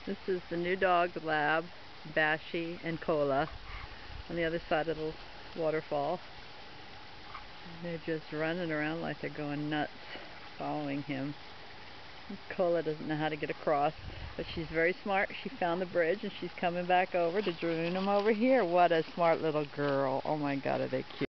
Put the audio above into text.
This is the new dog lab, Bashy and Cola, on the other side of the waterfall. They're just running around like they're going nuts, following him. Cola doesn't know how to get across, but she's very smart. She found the bridge and she's coming back over to join him over here. What a smart little girl. Oh my God, are they cute.